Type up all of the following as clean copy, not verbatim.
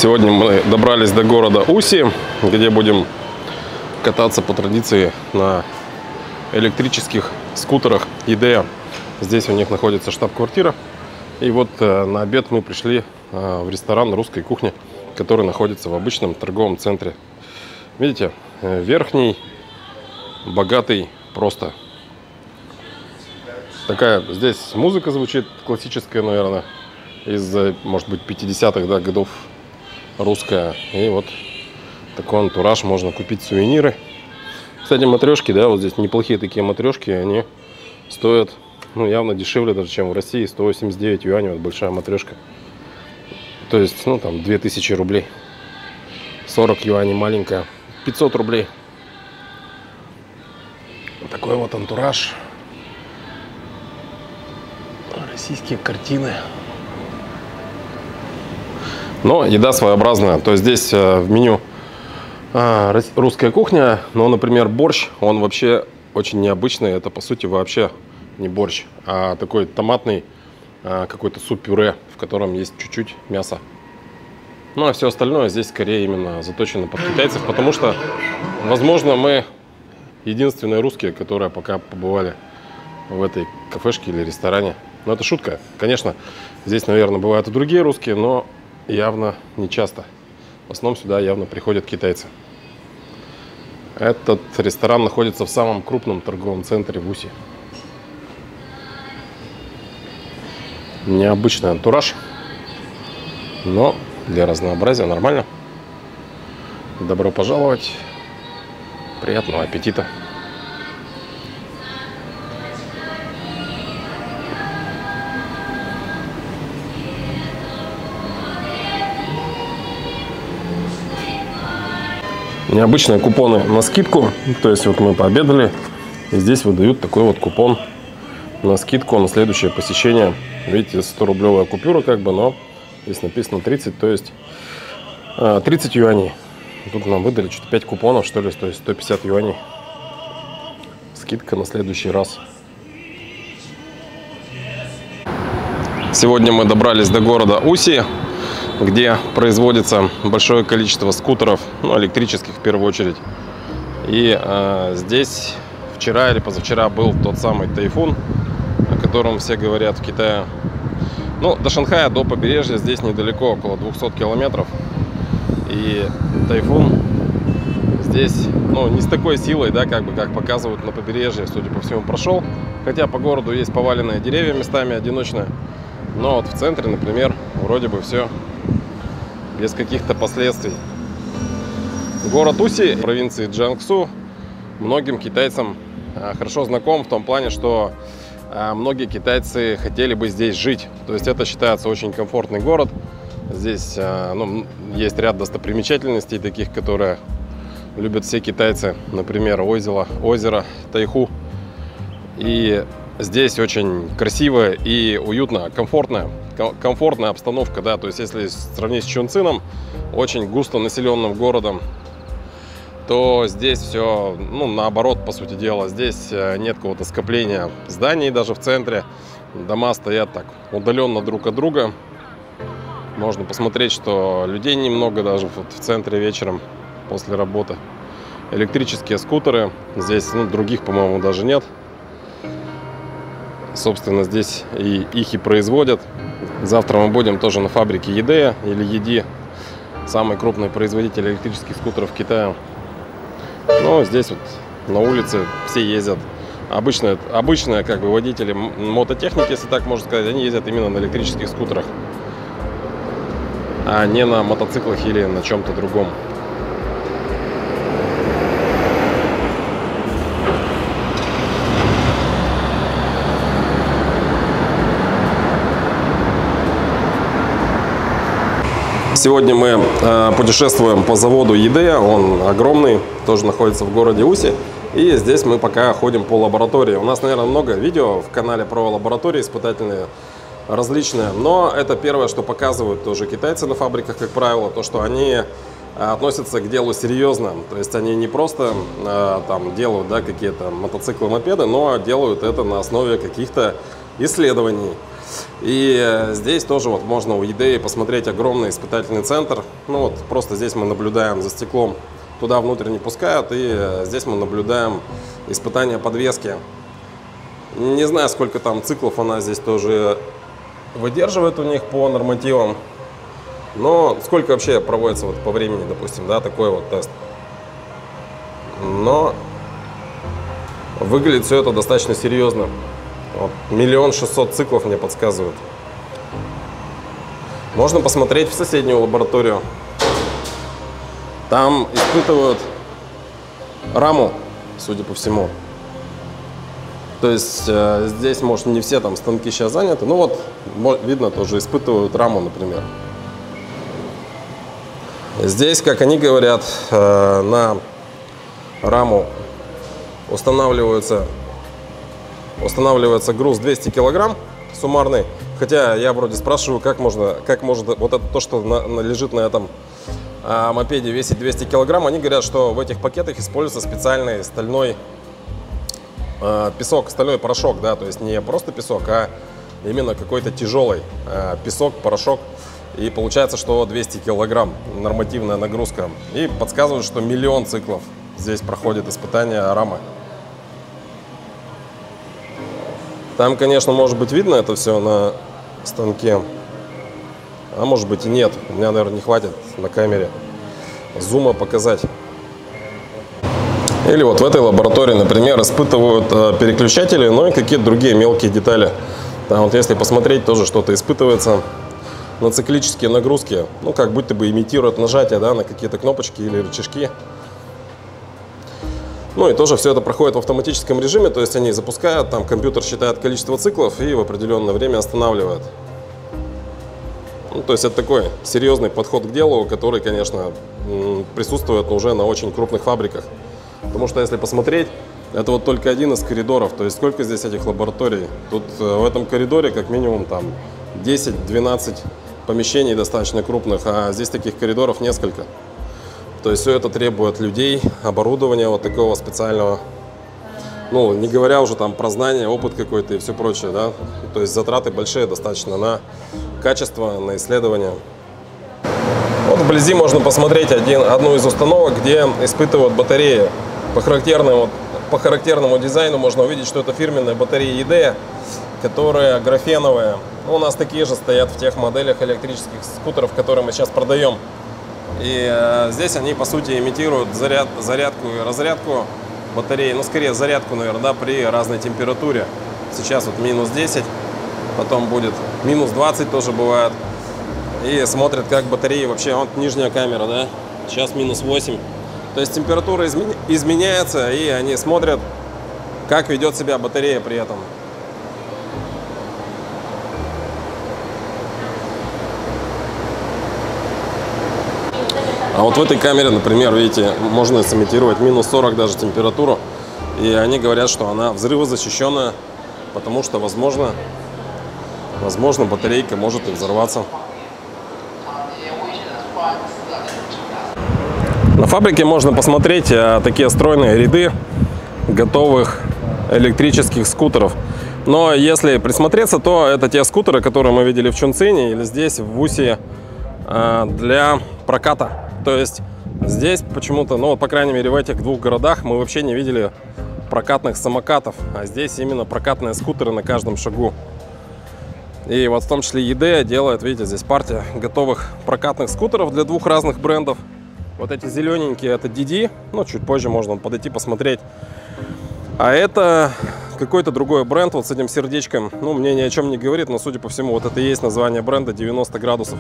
Сегодня мы добрались до города Уси, где будем кататься по традиции на электрических скутерах IDEA. Здесь у них находится штаб-квартира. И вот на обед мы пришли в ресторан русской кухни, который находится в обычном торговом центре. Видите, верхний, богатый просто. Такая здесь музыка звучит классическая, наверное, из, может быть, 50-х годов, русская. И вот такой антураж, можно купить сувениры. Кстати, матрешки, да, вот здесь неплохие такие матрешки, они стоят, ну, явно дешевле даже, чем в России. 189 юаней, вот большая матрешка. То есть, ну, там, 2000 рублей. 40 юаней маленькая, 500 рублей. Вот такой вот антураж. Российские картины. Но еда своеобразная. То есть здесь в меню русская кухня. Но, например, борщ, он вообще очень необычный. Это, по сути, вообще не борщ, а такой томатный какой-то суп-пюре, в котором есть чуть-чуть мяса. Ну, а все остальное здесь скорее именно заточено под китайцев, потому что, возможно, мы единственные русские, которые пока побывали в этой кафешке или ресторане. Но это шутка. Конечно, здесь, наверное, бывают и другие русские, но явно не часто. В основном сюда явно приходят китайцы. Этот ресторан находится в самом крупном торговом центре в Уси. Необычный антураж, но для разнообразия нормально. Добро пожаловать. Приятного аппетита. Необычные купоны на скидку. То есть вот мы пообедали, и здесь выдают такой вот купон на скидку на следующее посещение. Видите, 100-рублевая купюра как бы, но здесь написано 30, то есть 30 юаней. Тут нам выдали что-то 5 купонов, что ли, то есть 150 юаней. Скидка на следующий раз. Сегодня мы добрались до города Уси, где производится большое количество скутеров, ну, электрических в первую очередь. И здесь вчера или позавчера был тот самый тайфун, о котором все говорят в Китае. Ну, до Шанхая, до побережья здесь недалеко, около 200 километров. И тайфун здесь, ну, не с такой силой, да, как показывают на побережье, судя по всему, прошел. Хотя по городу есть поваленные деревья местами, одиночные. Но вот в центре, например, вроде бы все без каких-то последствий. Город Уси провинции Джиангсу многим китайцам хорошо знаком в том плане, что многие китайцы хотели бы здесь жить. То есть это считается очень комфортный город. Здесь ну, есть ряд достопримечательностей таких, которые любят все китайцы. Например, озеро Тайху. И здесь очень красиво и уютно, комфортная обстановка, да, то есть если сравнить с Чунцином, очень густо населенным городом, то здесь все, ну, наоборот, по сути дела. Здесь нет какого-то скопления зданий даже в центре. Дома стоят так удаленно друг от друга. Можно посмотреть, что людей немного даже в центре вечером после работы. Электрические скутеры. Здесь, ну, других, по-моему, даже нет. Собственно, здесь их и производят. Завтра мы будем тоже на фабрике IDEA или ED, самый крупный производитель электрических скутеров в Китае. Но здесь вот на улице все ездят. Обычные как бы водители мототехники, если так можно сказать, они ездят именно на электрических скутерах, а не на мотоциклах или на чем-то другом. Сегодня мы путешествуем по заводу IDEA, он огромный, тоже находится в городе Уси. И здесь мы пока ходим по лаборатории. У нас, наверное, много видео в канале про лаборатории испытательные различные. Но это первое, что показывают тоже китайцы на фабриках, как правило, то, что они относятся к делу серьезно. То есть они не просто там делают, да, какие-то мотоциклы, мопеды, но делают это на основе каких-то исследований. И здесь тоже вот можно у eDay посмотреть огромный испытательный центр. Ну вот просто здесь мы наблюдаем за стеклом, туда внутрь не пускают, и здесь мы наблюдаем испытания подвески. Не знаю, сколько там циклов она здесь тоже выдерживает у них по нормативам, но сколько вообще проводится вот по времени, допустим, да, такой вот тест. Но выглядит все это достаточно серьезно. Вот, 1 600 000 циклов мне подсказывают. Можно посмотреть в соседнюю лабораторию. Там испытывают раму, судя по всему. То есть здесь, может, не все там станки сейчас заняты. Ну вот, видно, тоже испытывают раму, например. Здесь, как они говорят, на раму устанавливается груз 200 килограмм суммарный. Хотя я вроде спрашиваю, как может вот это то, что лежит на этом мопеде, весить 200 килограмм. Они говорят, что в этих пакетах используется специальный стальной песок, стальной порошок, да, то есть не просто песок, а именно какой-то тяжелый песок, порошок. И получается, что 200 килограмм нормативная нагрузка. И подсказывают, что 1 000 000 циклов здесь проходит испытание рамы. Там, конечно, может быть видно это все на станке, а может быть и нет. У меня, наверное, не хватит на камере зума показать. Или вот в этой лаборатории, например, испытывают переключатели, ну и какие-то другие мелкие детали. Там вот если посмотреть, тоже что-то испытывается на циклические нагрузки. Ну, как будто бы имитируют нажатие, да, на какие-то кнопочки или рычажки. Ну и тоже все это проходит в автоматическом режиме, то есть они запускают, там компьютер считает количество циклов и в определенное время останавливает. Ну, то есть это такой серьезный подход к делу, который, конечно, присутствует уже на очень крупных фабриках. Потому что если посмотреть, это вот только один из коридоров, то есть сколько здесь этих лабораторий. Тут в этом коридоре как минимум там 10-12 помещений достаточно крупных, а здесь таких коридоров несколько. То есть все это требует людей, оборудования вот такого специального. Ну, не говоря уже там про знания, опыт какой-то и все прочее, да. То есть затраты большие достаточно на качество, на исследования. Вот вблизи можно посмотреть одну из установок, где испытывают батареи. По характерному дизайну можно увидеть, что это фирменные батареи eDay, которые графеновые. У нас такие же стоят в тех моделях электрических скутеров, которые мы сейчас продаем. И здесь они, по сути, имитируют зарядку и разрядку батареи. Ну, скорее зарядку, наверное, да, при разной температуре. Сейчас вот минус 10, потом будет минус 20 тоже бывает. И смотрят, как батареи вообще. Вот нижняя камера, да, сейчас минус 8. То есть температура изменяется, и они смотрят, как ведет себя батарея при этом. А вот в этой камере, например, видите, можно сымитировать минус 40 даже температуру. И они говорят, что она взрывозащищенная, потому что, возможно, батарейка может и взорваться. На фабрике можно посмотреть такие стройные ряды готовых электрических скутеров. Но если присмотреться, то это те скутеры, которые мы видели в Чунцине или здесь, в Уси, для проката. То есть здесь почему-то, ну, по крайней мере, в этих двух городах мы вообще не видели прокатных самокатов. А здесь именно прокатные скутеры на каждом шагу. И вот в том числе eDay делает, видите, здесь партия готовых прокатных скутеров для двух разных брендов. Вот эти зелененькие — это DD, ну, чуть позже можно подойти посмотреть. А это какой-то другой бренд, вот с этим сердечком. Ну, мне ни о чем не говорит, но, судя по всему, вот это и есть название бренда, 90 градусов.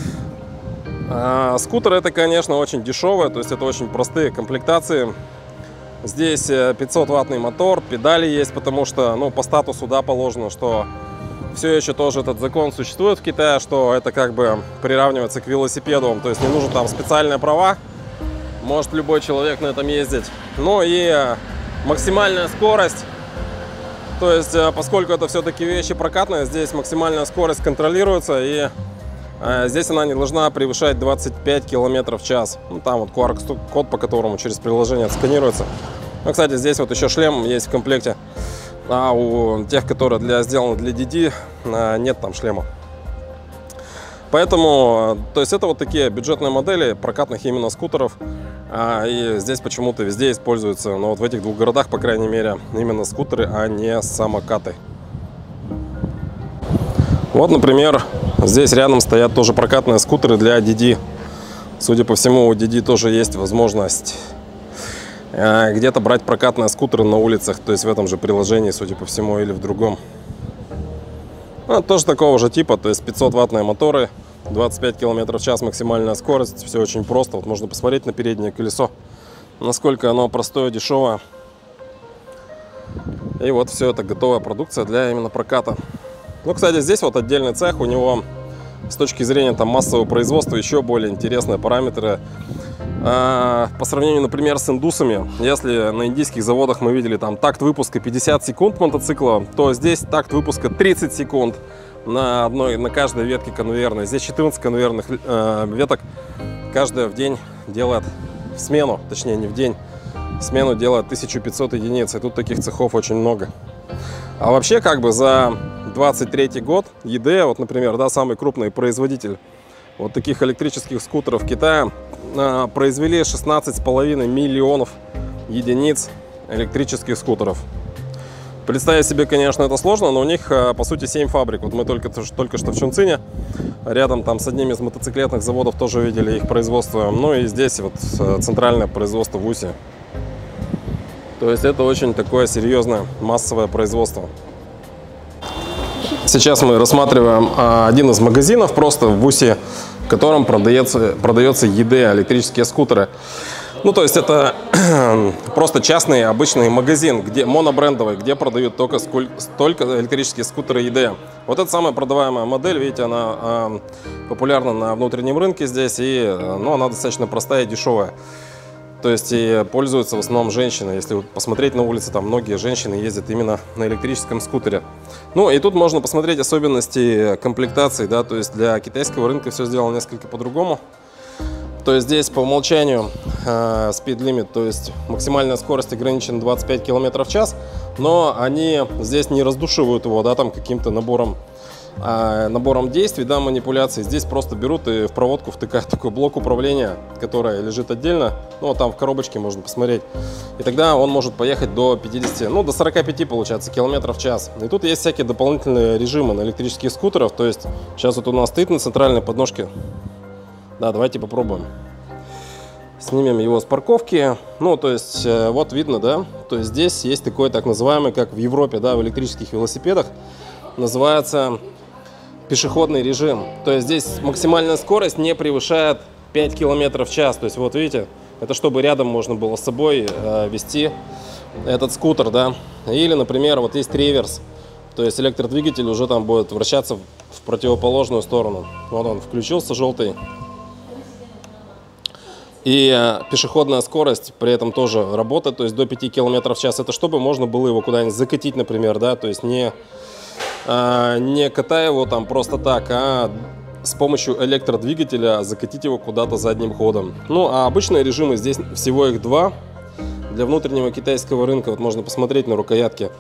Скутер это, конечно, очень дешевое, то есть это очень простые комплектации. Здесь 500-ваттный мотор, педали есть, потому что, ну, по статусу, да, положено, что все еще тоже этот закон существует в Китае, что это как бы приравнивается к велосипеду, то есть не нужно там специальные права, может любой человек на этом ездить. Ну и максимальная скорость, то есть поскольку это все-таки вещи прокатные, здесь максимальная скорость контролируется, и здесь она не должна превышать 25 км в час. Ну, там вот QR-код, по которому через приложение отсканируется. Ну, кстати, здесь вот еще шлем есть в комплекте. а у тех, которые сделаны для DD, нет там шлема. Поэтому, то есть это вот такие бюджетные модели прокатных именно скутеров. И здесь почему-то везде используются, но вот в этих двух городах, по крайней мере, именно скутеры, а не самокаты. Вот, например, здесь рядом стоят тоже прокатные скутеры для DD. Судя по всему, у DD тоже есть возможность где-то брать прокатные скутеры на улицах, то есть в этом же приложении, судя по всему, или в другом. Тоже такого же типа, то есть 500-ваттные моторы, 25 км в час максимальная скорость, все очень просто. Вот можно посмотреть на переднее колесо, насколько оно простое, дешевое. И вот все это готовая продукция для именно проката. Ну, кстати, здесь вот отдельный цех, у него с точки зрения там массового производства еще более интересные параметры. По сравнению, например, с индусами, если на индийских заводах мы видели там такт выпуска 50 секунд мотоцикла, то здесь такт выпуска 30 секунд на каждой ветке конвейерной. Здесь 14 конвейерных веток, каждая в день делает в смену, точнее не в день, в смену делает 1500 единиц, и тут таких цехов очень много. А вообще как бы за 23 год ED, вот, например, да, самый крупный производитель вот таких электрических скутеров в Китае, произвели 16,5 миллионов единиц электрических скутеров. Представить себе, конечно, это сложно, но у них, по сути, 7 фабрик. Вот мы только что в Чунцине, рядом там с одним из мотоциклетных заводов тоже видели их производство. Ну и здесь вот центральное производство в Усе. То есть это очень такое серьезное массовое производство. Сейчас мы рассматриваем один из магазинов просто в Усе, в котором продается ED, электрические скутеры. Ну, то есть это просто частный обычный магазин, где монобрендовый, где продают только электрические скутеры ED. Вот это самая продаваемая модель, видите, она популярна на внутреннем рынке здесь, и она достаточно простая и дешевая. То есть и пользуются в основном женщины. Если вот посмотреть на улице, там многие женщины ездят именно на электрическом скутере. Ну и тут можно посмотреть особенности комплектации, да, то есть для китайского рынка все сделано несколько по-другому. То есть здесь по умолчанию speed limit, то есть максимальная скорость ограничена 25 км в час, но они здесь не раздушивают его, да, там каким-то набором действий, да, манипуляций. Здесь просто берут и в проводку втыкают такой блок управления, который лежит отдельно. Ну, вот там в коробочке можно посмотреть. И тогда он может поехать до 50, ну, до 45, получается, километров в час. И тут есть всякие дополнительные режимы на электрических скутерах. То есть сейчас вот у нас стоит на центральной подножке. Да, давайте попробуем. Снимем его с парковки. Ну, то есть, вот видно, да, то есть здесь есть такой так называемый, как в Европе, да, в электрических велосипедах, называется пешеходный режим. То есть здесь максимальная скорость не превышает 5 км в час. То есть вот видите, это чтобы рядом можно было с собой вести этот скутер, да. Или, например, вот есть реверс. То есть электродвигатель уже там будет вращаться в противоположную сторону. Вот он включился, желтый. И пешеходная скорость при этом тоже работает, то есть до 5 км в час. Это чтобы можно было его куда-нибудь закатить, например, да, то есть не катая его там просто так, а с помощью электродвигателя закатить его куда-то задним ходом. Ну, а обычные режимы, здесь всего их два. Для внутреннего китайского рынка, вот можно посмотреть на рукоятке.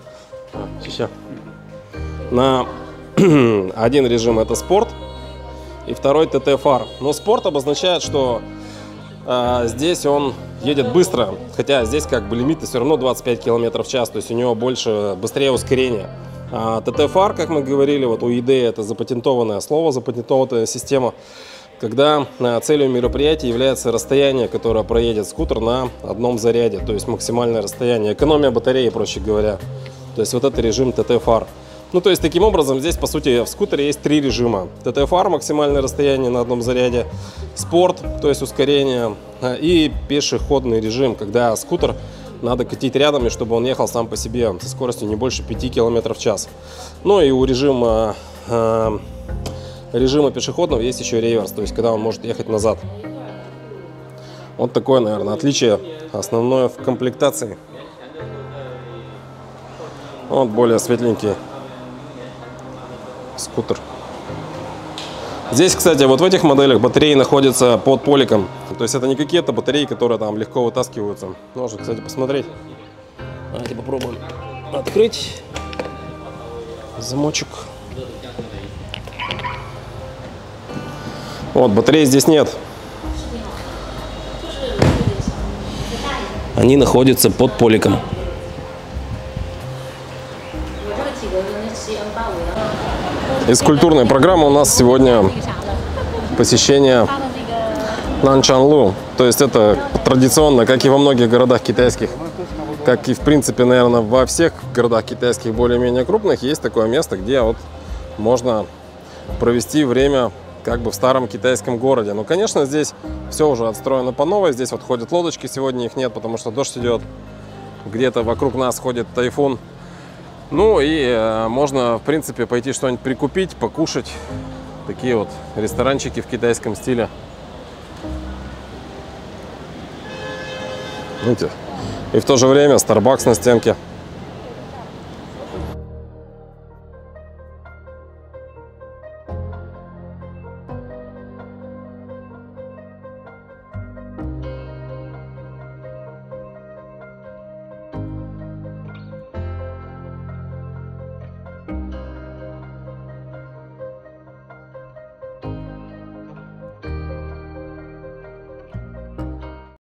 На один режим это спорт, и второй ТТ-фар. Но спорт обозначает, что здесь он едет быстро, хотя здесь как бы лимит все равно 25 км в час, то есть у него быстрее ускорение. ТТ-фар, как мы говорили, вот у ED это запатентованное слово, запатентованная система, когда целью мероприятия является расстояние, которое проедет скутер на одном заряде, то есть максимальное расстояние, экономия батареи, проще говоря. То есть вот это режим ТТ-фар. Ну, то есть таким образом здесь, по сути, в скутере есть три режима. ТТ-фар, максимальное расстояние на одном заряде, спорт, то есть ускорение, и пешеходный режим, когда скутер надо катить рядом, и чтобы он ехал сам по себе со скоростью не больше 5 км в час. Ну и у режима пешеходного есть еще реверс, то есть когда он может ехать назад. Вот такое, наверное, отличие основное в комплектации. Вот более светленький скутер. Здесь, кстати, вот в этих моделях батареи находятся под поликом. То есть это не какие-то батареи, которые там легко вытаскиваются. Можно, кстати, посмотреть. Давайте попробуем открыть. Замочек. Вот, батареи здесь нет. Они находятся под поликом. Из культурной программы у нас сегодня посещение Нанчанлу. То есть это традиционно, как и во многих городах китайских, как и в принципе, наверное, во всех городах китайских более-менее крупных, есть такое место, где вот можно провести время как бы в старом китайском городе. Но, конечно, здесь все уже отстроено по новой. Здесь вот ходят лодочки, сегодня их нет, потому что дождь идет. Где-то вокруг нас ходит тайфун. Ну и можно, в принципе, пойти что-нибудь прикупить, покушать. Такие вот ресторанчики в китайском стиле. Видите? И в то же время Starbucks на стенке.